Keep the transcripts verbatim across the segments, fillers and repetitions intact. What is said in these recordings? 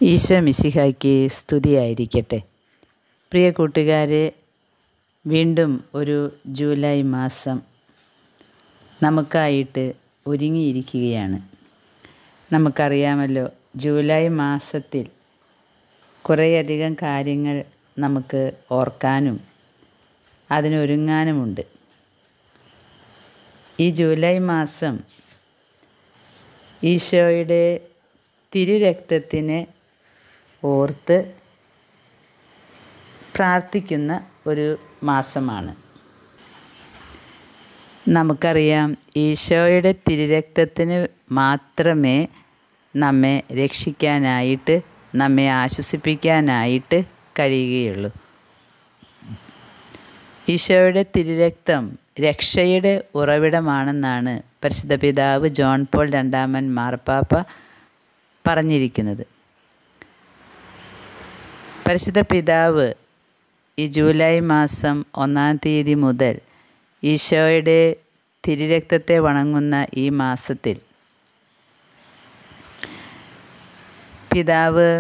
ഈശോ മിശിഹായ്ക്ക് സ്തുതിയായിരിക്കട്ടെ. പ്രിയ കൂട്ടുകാരെ, വീണ്ടും ഒരു ജൂലൈ മാസം നമുക്കായിട്ട് ഒരുങ്ങിയിരിക്കുകയാണ്. നമുക്കറിയാമല്ലോ, ജൂലൈ മാസത്തിൽ കുറേയധികം കാര്യങ്ങൾ നമുക്ക് ഓർക്കാനും അതിനൊരുങ്ങാനുമുണ്ട്. ഈ ജൂലൈ മാസം ഈശോയുടെ തിരുരക്തത്തിനെ ഓർത്ത് പ്രാർത്ഥിക്കുന്ന ഒരു മാസമാണ്. നമുക്കറിയാം, ഈശോയുടെ തിരുരക്തത്തിന് മാത്രമേ നമ്മെ രക്ഷിക്കാനായിട്ട്, നമ്മെ ആശ്വസിപ്പിക്കാനായിട്ട് കഴിയുകയുള്ളൂ. ഈശോയുടെ തിരുരക്തം രക്ഷയുടെ ഉറവിടമാണെന്നാണ് പരിശുദ്ധ പിതാവ് ജോൺ പോൾ രണ്ടാമൻ മാർപ്പാപ്പ പറഞ്ഞിരിക്കുന്നത്. പരിശുദ്ധ പിതാവ് ഈ ജൂലൈ മാസം ഒന്നാം തീയതി മുതൽ ഈശോയുടെ തിരുരക്തത്തെ വണങ്ങുന്ന ഈ മാസത്തിൽ പിതാവ്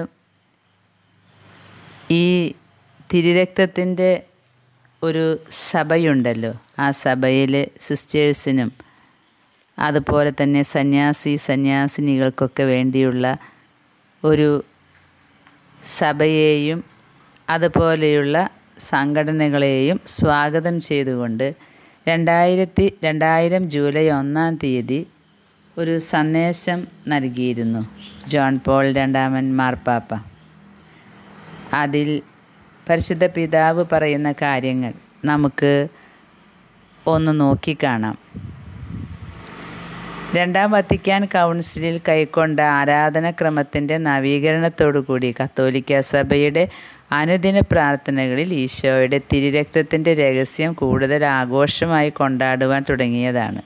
ഈ തിരുരക്തത്തിൻ്റെ ഒരു സഭയുണ്ടല്ലോ, ആ സഭയിൽ സിസ്റ്റേഴ്സിനും അതുപോലെ തന്നെ സന്യാസി സന്യാസിനികൾക്കൊക്കെ വേണ്ടിയുള്ള ഒരു സഭയെയും അതുപോലെയുള്ള സംഘടനകളെയും സ്വാഗതം ചെയ്തുകൊണ്ട് രണ്ടായിരത്തി രണ്ടായിരം ജൂലൈ ഒന്നാം തീയതി ഒരു സന്ദേശം നൽകിയിരുന്നു ജോൺ പോൾ രണ്ടാമൻ മാർപ്പാപ്പ. അതിൽ പരിശുദ്ധ പിതാവ് പറയുന്ന കാര്യങ്ങൾ നമുക്ക് ഒന്ന് നോക്കിക്കാണാം. രണ്ടാം വത്തിക്കാൻ കൗൺസിലിൽ കൈക്കൊണ്ട ആരാധനാക്രമത്തിൻ്റെ നവീകരണത്തോടുകൂടി കത്തോലിക്ക സഭയുടെ അനുദിന പ്രാർത്ഥനകളിൽ ഈശോയുടെ തിരുരക്തത്തിൻ്റെ രഹസ്യം കൂടുതൽ ആഘോഷമായി കൊണ്ടാടുവാൻ തുടങ്ങിയതാണ്.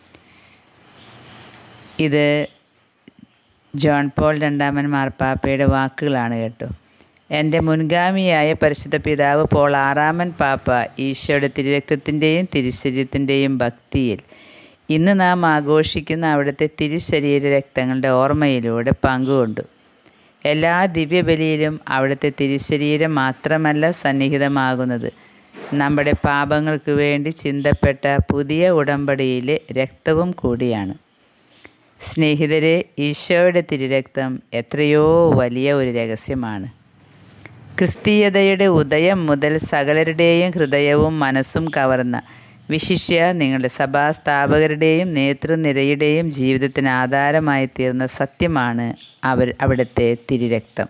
ഇത് ജോൺ പോൾ രണ്ടാമൻ മാർപ്പാപ്പയുടെ വാക്കുകളാണ് കേട്ടോ. എൻ്റെ മുൻഗാമിയായ പരിശുദ്ധ പിതാവ് പോൾ ആറാമൻ പാപ്പ ഈശോയുടെ തിരുരക്തത്തിൻ്റെയും തിരുശരീരത്തിൻ്റെയും ഭക്തിയിൽ ഇന്ന് നാം ആഘോഷിക്കുന്ന അവിടുത്തെ തിരുശരീര രക്തങ്ങളുടെ ഓർമ്മയിലൂടെ പങ്കുകൊണ്ടു. എല്ലാ ദിവ്യബലിയിലും അവിടുത്തെ തിരുശരീരം മാത്രമല്ല സന്നിഹിതമാകുന്നത്, നമ്മുടെ പാപങ്ങൾക്ക് വേണ്ടി ചിന്തപ്പെട്ട പുതിയ ഉടമ്പടിയിലെ രക്തവും കൂടിയാണ്. സ്നേഹിതരെ, ഈശോയുടെ തിരുരക്തം എത്രയോ വലിയ ഒരു രഹസ്യമാണ്. ക്രിസ്തീയതയുടെ ഉദയം മുതൽ സകലരുടെയും ഹൃദയവും മനസ്സും കവർന്ന, വിശിഷ്യ നിങ്ങളുടെ സഭാസ്ഥാപകരുടെയും നേതൃനിരയുടെയും ജീവിതത്തിന് ആധാരമായി തീർന്ന സത്യമാണ് അവർ അവിടുത്തെ തിരുരക്തം.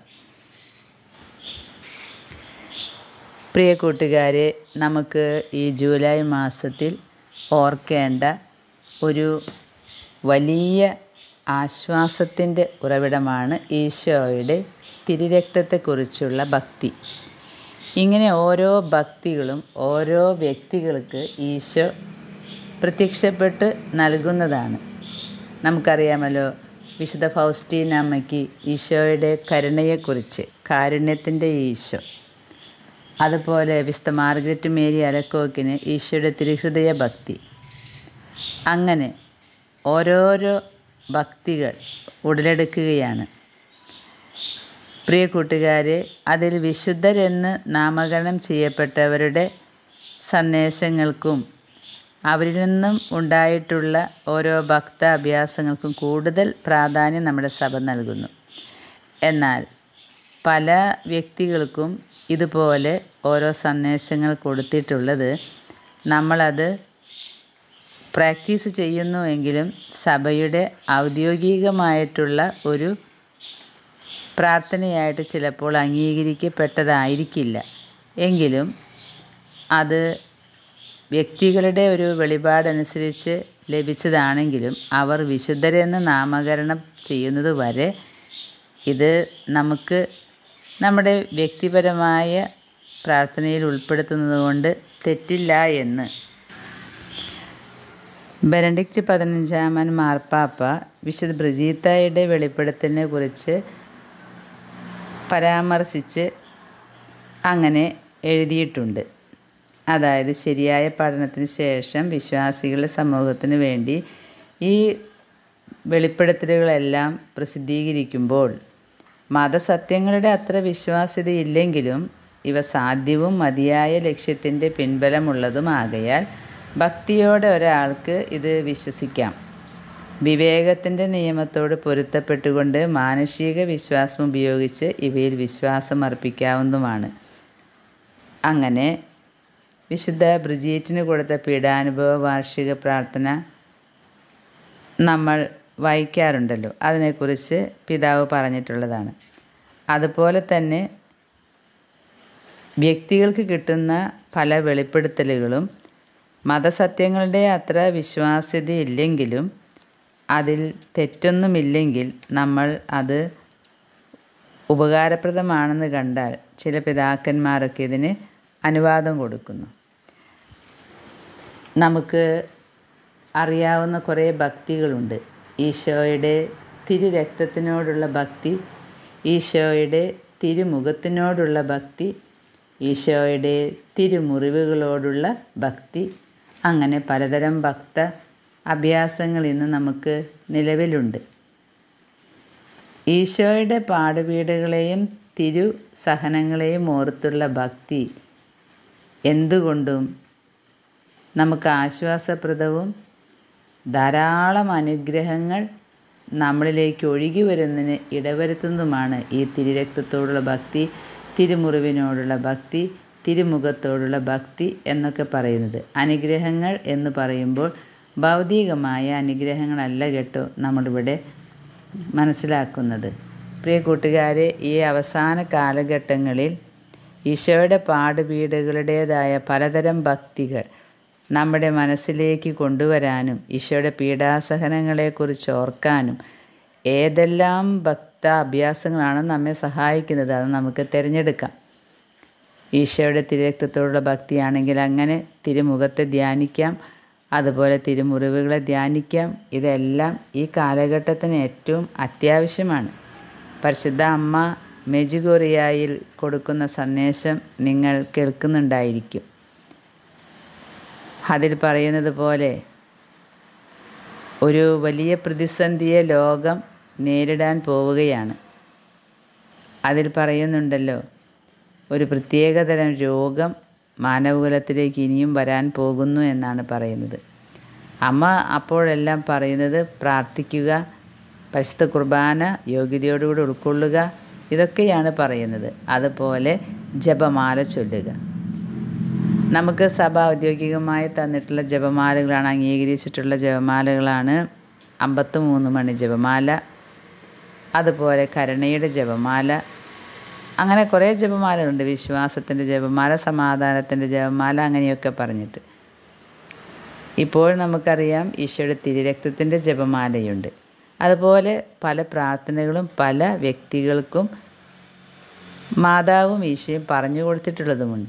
പ്രിയ കൂട്ടുകാരെ, നമുക്ക് ഈ ജൂലൈ മാസത്തിൽ ഓർക്കേണ്ട ഒരു വലിയ ആശ്വാസത്തിൻ്റെ ഉറവിടമാണ് ഈശോയുടെ തിരുരക്തത്തെക്കുറിച്ചുള്ള ഭക്തി. ഇങ്ങനെ ഓരോ ഭക്തികളും ഓരോ വ്യക്തികൾക്ക് ഈശോ പ്രത്യക്ഷപ്പെട്ട് നൽകുന്നതാണ്. നമുക്കറിയാമല്ലോ, വിശുദ്ധ ഫൗസ്റ്റീന അമ്മയ്ക്ക് ഈശോയുടെ കരുണയെക്കുറിച്ച്, കാരുണ്യത്തിൻ്റെ ഈശോ, അതുപോലെ വിശുദ്ധ മാർഗരറ്റ് മേരി അലക്കോക്കിന് ഈശോയുടെ തിരുഹൃദയ ഭക്തി. അങ്ങനെ ഓരോരോ ഭക്തികൾ ഉടലെടുക്കുകയാണ്. പ്രിയ കൂട്ടുകാരെ, അതിൽ വിശുദ്ധരെന്ന് നാമകരണം ചെയ്യപ്പെട്ടവരുടെ സന്ദേശങ്ങൾക്കും അവരിൽ നിന്നും ഉണ്ടായിട്ടുള്ള ഓരോ ഭക്ത അഭ്യാസങ്ങൾക്കും കൂടുതൽ പ്രാധാന്യം നമ്മുടെ സഭ നൽകുന്നു. എന്നാൽ പല വ്യക്തികൾക്കും ഇതുപോലെ ഓരോ സന്ദേശങ്ങൾ കൊടുത്തിട്ടുള്ളത് നമ്മളത് പ്രാക്ടീസ് ചെയ്യുന്നുവെങ്കിലും സഭയുടെ ഔദ്യോഗികമായിട്ടുള്ള ഒരു പ്രാർത്ഥനയായിട്ട് ചിലപ്പോൾ അംഗീകരിക്കപ്പെട്ടതായിരിക്കില്ല. എങ്കിലും അത് വ്യക്തികളുടെ ഒരു വെളിപാടനുസരിച്ച് ലഭിച്ചതാണെങ്കിലും അവർ വിശുദ്ധരെന്ന് നാമകരണം ചെയ്യുന്നത് വരെ ഇത് നമുക്ക് നമ്മുടെ വ്യക്തിപരമായ പ്രാർത്ഥനയിൽ ഉൾപ്പെടുത്തുന്നത് കൊണ്ട് തെറ്റില്ല എന്ന് ബെനഡിക്റ്റ് പതിനഞ്ചാമൻ മാർപ്പാപ്പ വിശുദ്ധ ബ്രിജീത്തയുടെ വെളിപ്പെടുത്തലിനെ കുറിച്ച് പരാമർശിച്ച് അങ്ങനെ എഴുതിയിട്ടുണ്ട്. അതായത്, ശരിയായ പഠനത്തിന് ശേഷം വിശ്വാസികളുടെ സമൂഹത്തിന് വേണ്ടി ഈ വെളിപ്പെടുത്തലുകളെല്ലാം പ്രസിദ്ധീകരിക്കുമ്പോൾ മതസത്യങ്ങളുടെ അത്ര വിശ്വാസ്യതയില്ലെങ്കിലും ഇവ സാധ്യവും മതിയായ ലക്ഷ്യത്തിൻ്റെ പിൻബലമുള്ളതുമാകയാൽ ഭക്തിയോടെ ഒരാൾക്ക് ഇത് വിശ്വസിക്കാം. വിവേകത്തിൻ്റെ നിയമത്തോട് പൊരുത്തപ്പെട്ടുകൊണ്ട് മാനുഷിക വിശ്വാസം ഉപയോഗിച്ച് ഇവയിൽ വിശ്വാസം അർപ്പിക്കാവുന്നതുമാണ്. അങ്ങനെ വിശുദ്ധ ബ്രിജീറ്റിന് കൊടുത്ത പീഡാനുഭവ വാർഷിക പ്രാർത്ഥന നമ്മൾ വായിക്കാറുണ്ടല്ലോ. അതിനെക്കുറിച്ച് പിതാവ് പറഞ്ഞിട്ടുള്ളതാണ്. അതുപോലെ തന്നെ വ്യക്തികൾക്ക് കിട്ടുന്ന പല വെളിപ്പെടുത്തലുകളും മതസത്യങ്ങളുടെ അത്ര വിശ്വാസ്യതയില്ലെങ്കിലും അതിൽ തെറ്റൊന്നുമില്ലെങ്കിൽ നമ്മൾ അത് ഉപകാരപ്രദമാണെന്ന് കണ്ടാൽ ചില പിതാക്കന്മാരൊക്കെ ഇതിന് അനുവാദം കൊടുക്കുന്നു. നമുക്ക് അറിയാവുന്ന കുറേ ഭക്തികളുണ്ട്. ഈശോയുടെ തിരുരക്തത്തിനോടുള്ള ഭക്തി, ഈശോയുടെ തിരുമുഖത്തിനോടുള്ള ഭക്തി, ഈശോയുടെ തിരുമുറിവുകളോടുള്ള ഭക്തി, അങ്ങനെ പലതരം ഭക്ത അഭ്യാസങ്ങൾ ഇന്ന് നമുക്ക് നിലവിലുണ്ട്. ഈശോയുടെ പാടുപീടുകളെയും തിരു സഹനങ്ങളെയും ഓർത്തുള്ള ഭക്തി എന്തുകൊണ്ടും നമുക്ക് ആശ്വാസപ്രദവും ധാരാളം അനുഗ്രഹങ്ങൾ നമ്മളിലേക്ക് ഒഴുകി വരുന്നതിന് ഇടവരുത്തുന്നതുമാണ് ഈ തിരുരക്തത്തോടുള്ള ഭക്തി, തിരുമുറിവിനോടുള്ള ഭക്തി, തിരുമുഖത്തോടുള്ള ഭക്തി എന്നൊക്കെ പറയുന്നത്. അനുഗ്രഹങ്ങൾ എന്ന് പറയുമ്പോൾ ഭൗതികമായ അനുഗ്രഹങ്ങളല്ല കേട്ടോ നമ്മളിവിടെ മനസ്സിലാക്കുന്നത്. പ്രിയ കൂട്ടുകാരെ, ഈ അവസാന കാലഘട്ടങ്ങളിൽ ഈശോയുടെ പാടുപീടുകളുടേതായ പലതരം ഭക്തികൾ നമ്മുടെ മനസ്സിലേക്ക് കൊണ്ടുവരാനും ഈശോയുടെ പീഡാസഹനങ്ങളെക്കുറിച്ച് ഓർക്കാനും ഏതെല്ലാം ഭക്ത അഭ്യാസങ്ങളാണ് നമ്മെ സഹായിക്കുന്നത് അത് നമുക്ക് തിരഞ്ഞെടുക്കാം. ഈശോയുടെ തിരുരക്തത്തോടുള്ള ഭക്തിയാണെങ്കിൽ അങ്ങനെ തിരുമുഖത്തെ ധ്യാനിക്കാം, അതുപോലെ തിരുമുറിവുകളെ ധ്യാനിക്കാം. ഇതെല്ലാം ഈ കാലഘട്ടത്തിന് ഏറ്റവും അത്യാവശ്യമാണ്. പരിശുദ്ധ അമ്മ മെജിഗോറിയായിൽ കൊടുക്കുന്ന സന്ദേശം നിങ്ങൾ കേൾക്കുന്നുണ്ടായിരിക്കും. അതിൽ പറയുന്നത് പോലെ ഒരു വലിയ പ്രതിസന്ധിയെ ലോകം നേരിടാൻ പോവുകയാണ്. അതിൽ പറയുന്നുണ്ടല്ലോ, ഒരു പ്രത്യേകതരം രോഗം മാനവകുലത്തിലേക്ക് ഇനിയും വരാൻ പോകുന്നു എന്നാണ് പറയുന്നത്. അമ്മ അപ്പോഴെല്ലാം പറയുന്നത് പ്രാർത്ഥിക്കുക, പരിശുദ്ധ കുർബാന യോഗ്യതയോടുകൂടി ഉൾക്കൊള്ളുക, ഇതൊക്കെയാണ് പറയുന്നത്. അതുപോലെ ജപമാല ചൊല്ലുക. നമുക്ക് സഭ ഔദ്യോഗികമായി തന്നിട്ടുള്ള ജപമാലകളാണ്, അംഗീകരിച്ചിട്ടുള്ള ജപമാലകളാണ് അമ്പത്തി മൂന്ന് മണി ജപമാല, അതുപോലെ കരുണയുടെ ജപമാല, അങ്ങനെ കുറേ ജപമാലകളുണ്ട്. വിശ്വാസത്തിൻ്റെ ജപമാല, സമാധാനത്തിൻ്റെ ജപമാല, അങ്ങനെയൊക്കെ പറഞ്ഞിട്ട്. ഇപ്പോൾ നമുക്കറിയാം ഈശോയുടെ തിരുരക്തത്തിൻ്റെ ജപമാലയുണ്ട്. അതുപോലെ പല പ്രാർത്ഥനകളും പല വ്യക്തികൾക്കും മാതാവും ഈശോയും പറഞ്ഞു കൊടുത്തിട്ടുള്ളതുമുണ്ട്.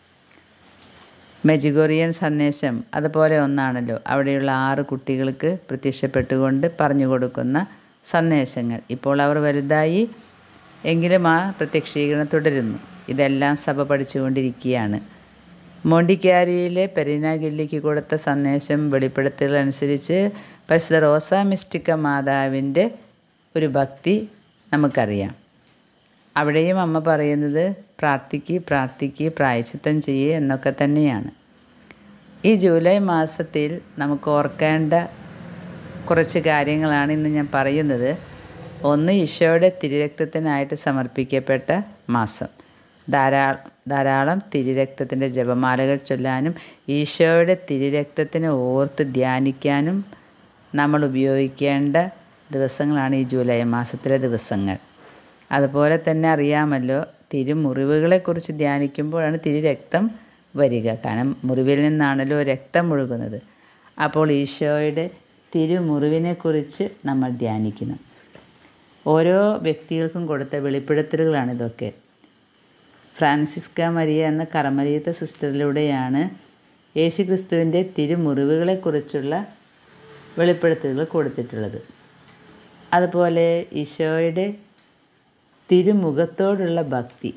മെജിഗോറിയൻ സന്ദേശം അതുപോലെ ഒന്നാണല്ലോ. അവിടെയുള്ള ആറ് കുട്ടികൾക്ക് പ്രത്യക്ഷപ്പെട്ടുകൊണ്ട് പറഞ്ഞു കൊടുക്കുന്ന സന്ദേശങ്ങൾ. ഇപ്പോൾ അവർ വലുതായി എങ്കിലും ആ പ്രത്യക്ഷീകരണം തുടരുന്നു. ഇതെല്ലാം സഭ പഠിച്ചുകൊണ്ടിരിക്കുകയാണ്. മോണ്ടിക്കാരിയിലെ പെരീന ഗില്ലിക്ക് കൊടുത്ത സന്ദേശം വെളിപ്പെടുത്തലനുസരിച്ച് പരിശുദ്ധ റോസ മിസ്റ്റിക്ക മാതാവിൻ്റെ ഒരു ഭക്തി നമുക്കറിയാം. അവിടെയും അമ്മ പറയുന്നത് പ്രാർത്ഥിക്ക് പ്രാർത്ഥിക്ക് പ്രായശ്ചിത്തം ചെയ്യേ എന്നൊക്കെ തന്നെയാണ്. ഈ ജൂലൈ മാസത്തിൽ നമുക്ക് ഓർക്കേണ്ട കുറച്ച് കാര്യങ്ങളാണ് ഇന്ന് ഞാൻ പറയുന്നത്. ഒന്ന്, ഈശോയുടെ തിരുരക്തത്തിനായിട്ട് സമർപ്പിക്കപ്പെട്ട മാസം. ധാരാളം ധാരാളം തിരുരക്തത്തിൻ്റെ ജപമാലകൾ ചൊല്ലാനും ഈശോയുടെ തിരുരക്തത്തിനെ ഓർത്ത് ധ്യാനിക്കാനും നമ്മൾ ഉപയോഗിക്കേണ്ട ദിവസങ്ങളാണ് ഈ ജൂലൈ മാസത്തിലെ ദിവസങ്ങൾ. അതുപോലെ തന്നെ അറിയാമല്ലോ, തിരുമുറിവുകളെക്കുറിച്ച് ധ്യാനിക്കുമ്പോഴാണ് തിരുരക്തം വരിക. കാരണം മുറിവിൽ നിന്നാണല്ലോ രക്തം ഒഴുകുന്നത്. അപ്പോൾ ഈശോയുടെ തിരുമുറിവിനെക്കുറിച്ച് നമ്മൾ ധ്യാനിക്കണം. ഓരോ വ്യക്തികൾക്കും കൊടുത്ത വെളിപ്പെടുത്തലുകളാണിതൊക്കെ. ഫ്രാൻസിസ്ക മരിയ എന്ന കർമ്മലീത്ത സിസ്റ്ററിലൂടെയാണ് യേശുക്രിസ്തുവിൻ്റെ തിരുമുറിവുകളെക്കുറിച്ചുള്ള വെളിപ്പെടുത്തലുകൾ കൊടുത്തിട്ടുള്ളത്. അതുപോലെ ഈശോയുടെ തിരുമുഖത്തോടുള്ള ഭക്തി.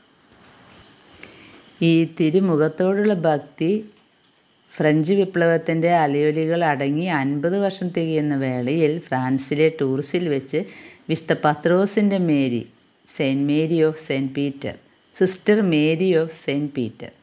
ഈ തിരുമുഖത്തോടുള്ള ഭക്തി ഫ്രഞ്ച് വിപ്ലവത്തിൻ്റെ അലയൊലികൾ അടങ്ങി അൻപത് വർഷം തികയുന്ന വേളയിൽ ഫ്രാൻസിലെ ടൂർസിൽ വെച്ച് വിശുദ്ധ പത്രോസിൻ്റെ Mary saint Mary of saint Peter, sister Mary of saint Peter.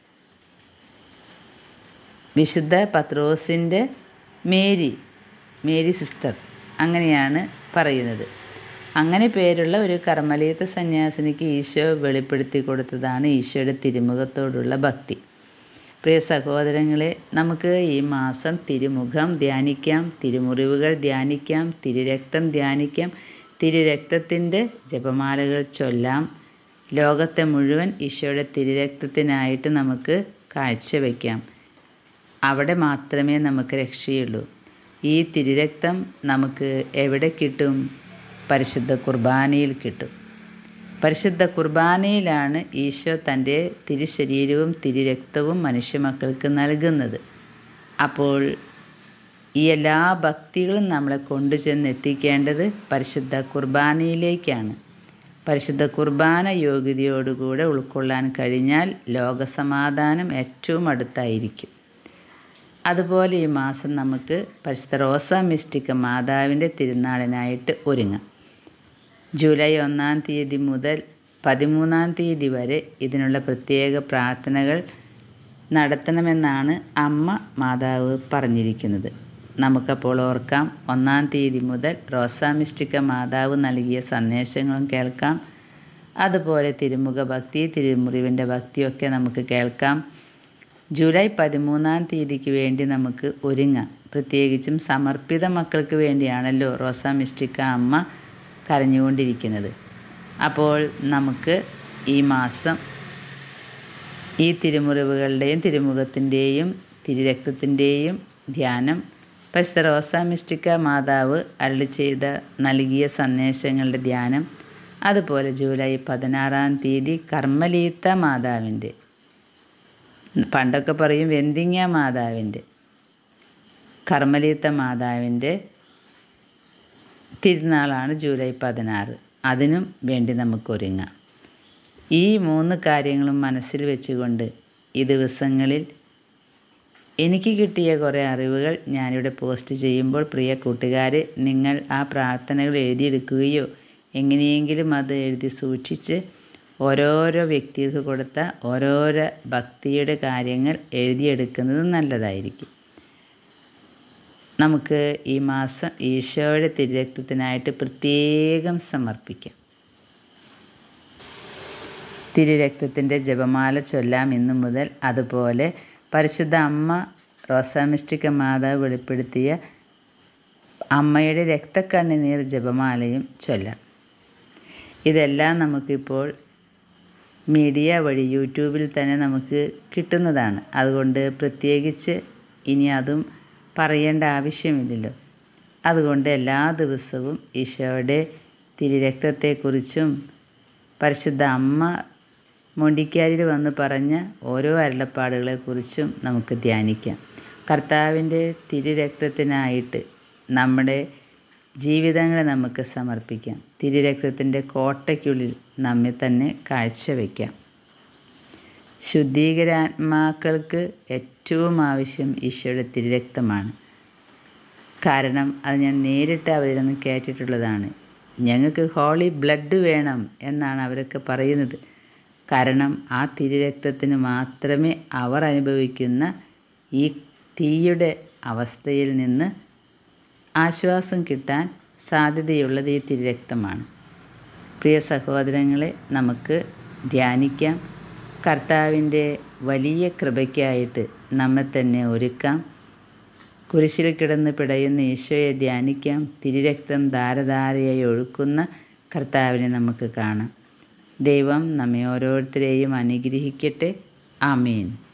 വിശുദ്ധ പത്രോസിൻ്റെ മേരി, മേരി സിസ്റ്റർ, അങ്ങനെയാണ് പറയുന്നത്. അങ്ങനെ പേരുള്ള ഒരു കർമ്മലീത്ത സന്യാസിനിക്ക് ഈശോ വെളിപ്പെടുത്തി കൊടുത്തതാണ് ഈശോയുടെ തിരുമുഖത്തോടുള്ള ഭക്തി. പ്രിയ സഹോദരങ്ങളെ, നമുക്ക് ഈ മാസം തിരുമുഖം ധ്യാനിക്കാം, തിരുമുറിവുകൾ ധ്യാനിക്കാം, തിരുരക്തം ധ്യാനിക്കാം, തിരുരക്തത്തിൻ്റെ ജപമാലകൾ ചൊല്ലാം. ലോകത്തെ മുഴുവൻ ഈശോയുടെ തിരുരക്തത്തിനായിട്ട് നമുക്ക് കാഴ്ചവെക്കാം. അവിടെ മാത്രമേ നമുക്ക് രക്ഷയുള്ളൂ. ഈ തിരുരക്തം നമുക്ക് എവിടെ കിട്ടും? പരിശുദ്ധ കുർബാനയിൽ കിട്ടും. പരിശുദ്ധ കുർബാനയിലാണ് ഈശോ തൻ്റെ തിരുശരീരവും തിരുരക്തവും മനുഷ്യമക്കൾക്ക് നൽകുന്നത്. അപ്പോൾ ഈ എല്ലാ ഭക്തികളും നമ്മളെ കൊണ്ടുചെന്ന് എത്തിക്കേണ്ടത് പരിശുദ്ധ കുർബാനയിലേക്കാണ്. പരിശുദ്ധ കുർബാന യോഗ്യതയോടുകൂടെ ഉൾക്കൊള്ളാൻ കഴിഞ്ഞാൽ ലോകസമാധാനം ഏറ്റവും അടുത്തായിരിക്കും. അതുപോലെ ഈ മാസം നമുക്ക് പരിശുദ്ധ റോസ മിസ്റ്റിക്ക മാതാവിൻ്റെ തിരുനാളിനായിട്ട് ഒരുങ്ങാം. ജൂലൈ ഒന്നാം തീയതി മുതൽ പതിമൂന്നാം തീയതി വരെ ഇതിനുള്ള പ്രത്യേക പ്രാർത്ഥനകൾ നടത്തണമെന്നാണ് അമ്മ മാതാവ് പറഞ്ഞിരിക്കുന്നത്. നമുക്കപ്പോൾ ഓർക്കാം, ഒന്നാം തീയതി മുതൽ റോസ മിസ്റ്റിക്ക മാതാവ് നൽകിയ സന്ദേശങ്ങളും കേൾക്കാം. അതുപോലെ തിരുമുഖ ഭക്തി, തിരുമുറിവിൻ്റെ ഭക്തിയൊക്കെ നമുക്ക് കേൾക്കാം. ജൂലൈ പതിമൂന്നാം തീയതിക്ക് വേണ്ടി നമുക്ക് ഒരുങ്ങാം. പ്രത്യേകിച്ചും സമർപ്പിത മക്കൾക്ക് വേണ്ടിയാണല്ലോ റോസ മിസ്റ്റിക്ക അമ്മ കരഞ്ഞുകൊണ്ടിരിക്കുന്നത്. അപ്പോൾ നമുക്ക് ഈ മാസം ഈ തിരുമുറിവുകളുടെയും തിരുമുഖത്തിൻ്റെയും തിരുരക്തത്തിൻ്റെയും ധ്യാനം, പരിശുദ്ധ റോസ മിസ്റ്റിക്ക മാതാവ് അരുളി ചെയ്ത നൽകിയ സന്ദേശങ്ങളുടെ ധ്യാനം, അതുപോലെ ജൂലൈ പതിനാറാം തീയതി കർമ്മലീത്ത മാതാവിൻ്റെ, പണ്ടൊക്കെ പറയും വെന്തിങ്ങ മാതാവിൻ്റെ, കർമ്മലീത്ത മാതാവിൻ്റെ തിരുനാളാണ് ജൂലൈ പതിനാറ്. അതിനും വേണ്ടി നമുക്ക് ഒരുങ്ങാം. ഈ മൂന്ന് കാര്യങ്ങളും മനസ്സിൽ വെച്ചുകൊണ്ട് ഈ ദിവസങ്ങളിൽ എനിക്ക് കിട്ടിയ കുറേ അറിവുകൾ ഞാനിവിടെ പോസ്റ്റ് ചെയ്യുമ്പോൾ, പ്രിയ കൂട്ടുകാരെ, നിങ്ങൾ ആ പ്രാർത്ഥനകൾ എഴുതിയെടുക്കുകയോ എങ്ങനെയെങ്കിലും അത് എഴുതി സൂക്ഷിച്ച് ഓരോരോ വ്യക്തികൾക്ക് കൊടുത്ത ഓരോരോ ഭക്തിയുടെ കാര്യങ്ങൾ എഴുതിയെടുക്കുന്നത് നല്ലതായിരിക്കും. നമുക്ക് ഈ മാസം ഈശോയുടെ തിരുരക്തത്തിനായിട്ട് പ്രത്യേകം സമർപ്പിക്കാം. തിരുരക്തത്തിൻ്റെ ജപമാല ചൊല്ലാം ഇന്നു മുതൽ. അതുപോലെ പരിശുദ്ധ അമ്മ റോസ മിസ്റ്റിക്ക മാതാവ് വെളിപ്പെടുത്തിയ അമ്മയുടെ രക്തക്കണ്ണുനീർ ജപമാലയും ചൊല്ലാം. ഇതെല്ലാം നമുക്കിപ്പോൾ മീഡിയ വഴി യൂട്യൂബിൽ തന്നെ നമുക്ക് കിട്ടുന്നതാണ്. അതുകൊണ്ട് പ്രത്യേകിച്ച് ഇനി അതും പറയേണ്ട ആവശ്യമില്ലല്ലോ. അതുകൊണ്ട് എല്ലാ ദിവസവും ഈശോയുടെ തിരുരക്തത്തെക്കുറിച്ചും പരിശുദ്ധ അമ്മ മൊണ്ടിക്കാരിൽ വന്ന് പറഞ്ഞ ഓരോ അരുളപ്പാടുകളെക്കുറിച്ചും നമുക്ക് ധ്യാനിക്കാം. കർത്താവിൻ്റെ തിരുരക്തത്തിനായിട്ട് നമ്മുടെ ജീവിതങ്ങളെ നമുക്ക് സമർപ്പിക്കാം. തിരുരക്തത്തിൻ്റെ കോട്ടയ്ക്കുള്ളിൽ നമ്മെ തന്നെ കാഴ്ചവെക്കാം. ശുദ്ധീകരാത്മാക്കൾക്ക് ഏറ്റവും ആവശ്യം ഈശോയുടെ തിരുരക്തമാണ്. കാരണം അത് ഞാൻ നേരിട്ട് അവരിൽ നിന്ന് കേട്ടിട്ടുള്ളതാണ്. ഞങ്ങൾക്ക് ഹോളി ബ്ലഡ് വേണം എന്നാണ് അവരൊക്കെ പറയുന്നത്. കാരണം ആ തിരുരക്തത്തിന് മാത്രമേ അവർ അനുഭവിക്കുന്ന ഈ തീയുടെ അവസ്ഥയിൽ നിന്ന് ആശ്വാസം കിട്ടാൻ സാധ്യതയുള്ളത് ഈ തിരുരക്തമാണ്. പ്രിയ സഹോദരങ്ങളെ, നമുക്ക് ധ്യാനിക്കാം. കർത്താവിൻ്റെ വലിയ കൃപയ്ക്കായിട്ട് നമ്മെ തന്നെ ഒരുക്കാം. കുരിശിൽ കിടന്ന് പിടയുന്ന ഈശോയെ ധ്യാനിക്കാം. തിരുരക്തം ധാരധാരയായി ഒഴുക്കുന്ന കർത്താവിനെ നമുക്ക് കാണാം. ദൈവം നമ്മെ ഓരോരുത്തരെയും അനുഗ്രഹിക്കട്ടെ. ആമേൻ.